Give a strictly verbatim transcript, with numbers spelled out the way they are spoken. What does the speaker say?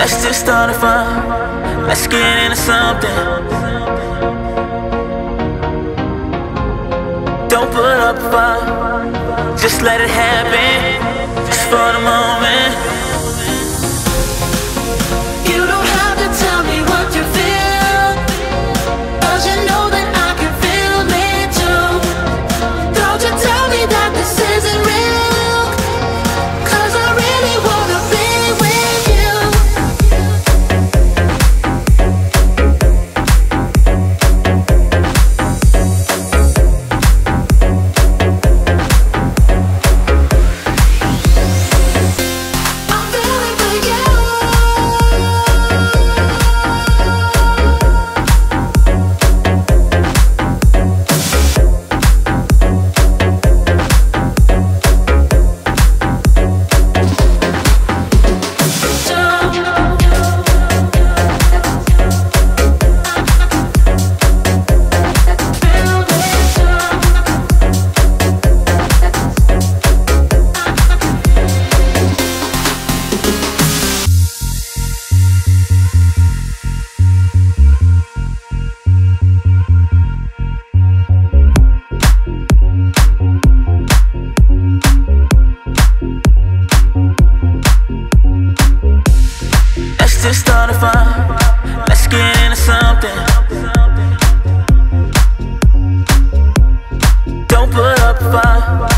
Let's just start a fire. Let's get into something. Don't put up a fight, just let it happen. Just for the moment. You don't have to tell me what you feel, 'cause you know that I can feel it too. Don't you tell me that this isn't real, 'cause I really wanna be with you. I'm feeling for you. Let's just start a fire. Let's get into something. Don't put up a fight.